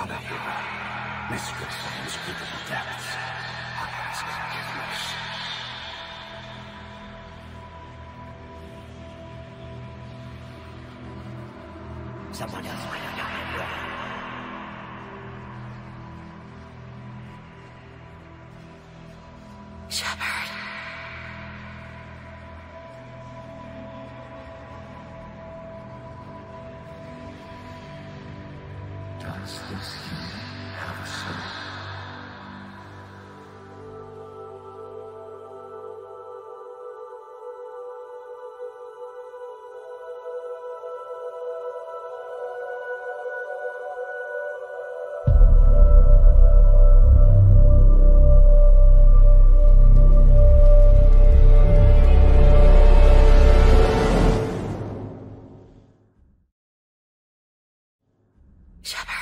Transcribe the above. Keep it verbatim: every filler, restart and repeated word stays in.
Kamehameha, mistress of unspeakable depths, I ask forgiveness. Someone else might have done it wrong. Shepard. Does this human have a soul? Shepard.